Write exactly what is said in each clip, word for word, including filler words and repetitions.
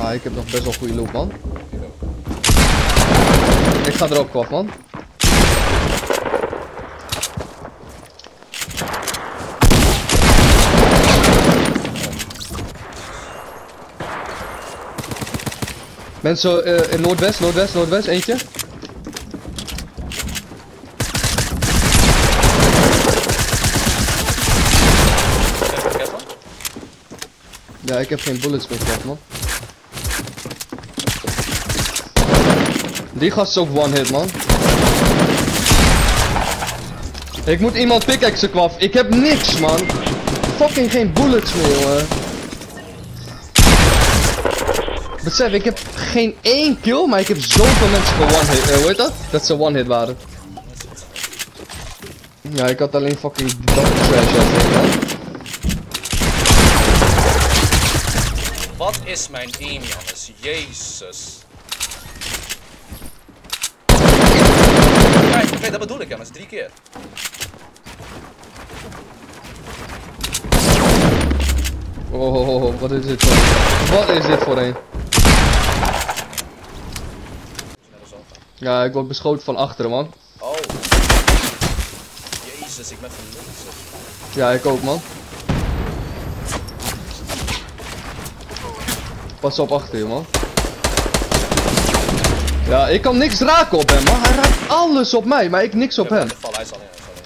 Ja, ik heb nog best wel goede loot, man. Ik ga er ook af, man. Mensen uh, in noordwest, noordwest, noordwest, eentje. Ja, ik heb geen bullets meer gehad, man. Die gast is ook one hit, man. Ik moet iemand pickaxen, kwaf. Ik heb niks, man. Fucking geen bullets meer, jongen. Besef, ik heb geen één kill, maar ik heb zoveel mensen voor one hit. Uh, hoe heet dat? Dat ze one hit waren. Ja, ik had alleen fucking double trash, man. Wat is mijn aim, jongens? Jezus. Kijk, okay, dat bedoel ik, jongens. Drie keer. Oh, wat is dit voor? Wat is dit voor een? Ja, ik word beschoten van achteren, man. Oh. Jezus, ik ben verloren. Ja, ik ook, man. Pas op achter je, man. Ja, ik kan niks raken op hem, man. Hij raakt alles op mij, maar ik niks op hem. Hij is alleen,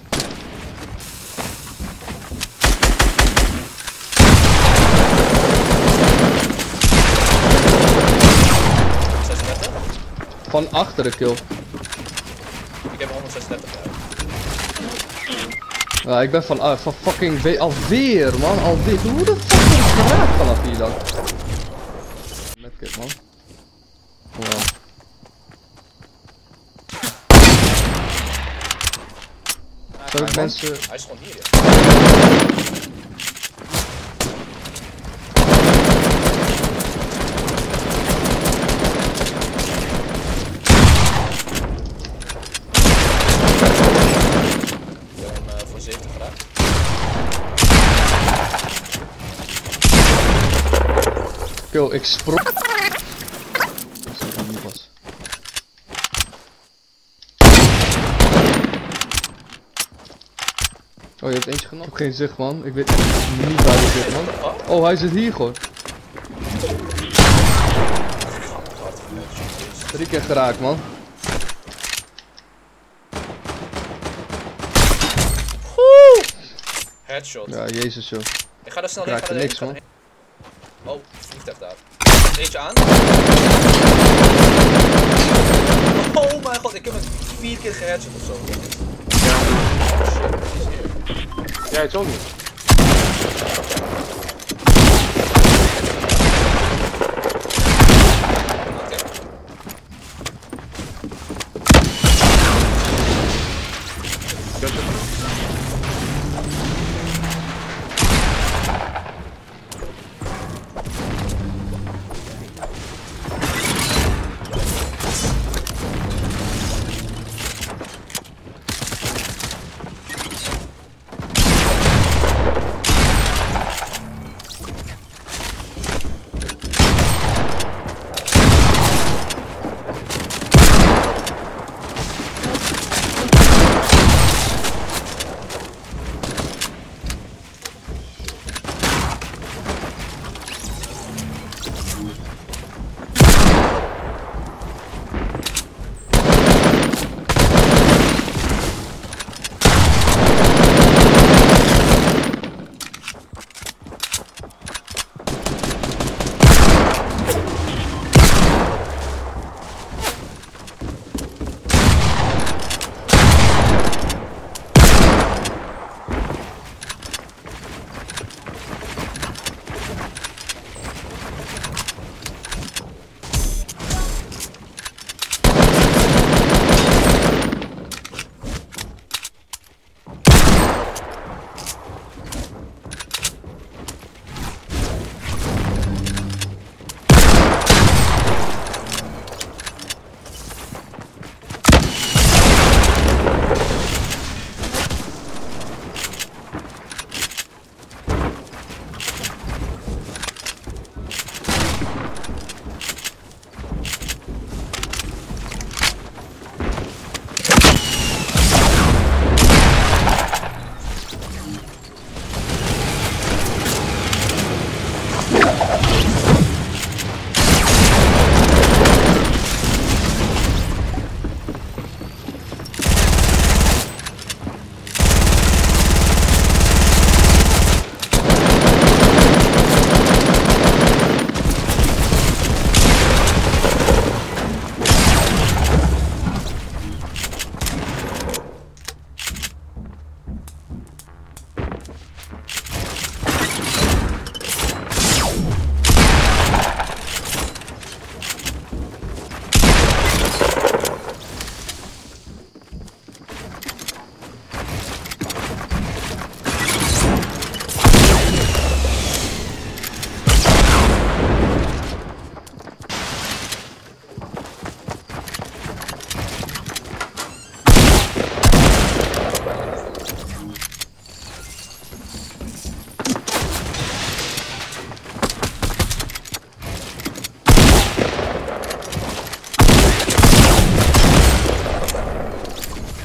Van achteren kill. Ik heb honderdzesendertig. Ja, ik ben van, uh, van fucking we alweer, man. Alweer. Hoe de fuck is het geraakt vanaf hier dan? Medkit, man. Wow. Zou ik mensen... Hij is gewoon hier, ja. Kill, ik sprong. Ik zeg dat niet was. Oh, je hebt eentje genomen? Ik heb geen zicht, man. Ik weet niet waar hij zit, man. Oh, hij zit hier gewoon. Drie keer geraakt, man. Headshot. Ja, jezus, joh. Ik ga er snel heen. Ik raakte niks, man. Oh, vliegtuig daar. Eentje aan. Oh mijn god, ik heb hem vier keer geheadshot of zo. Ja, het is ook niet.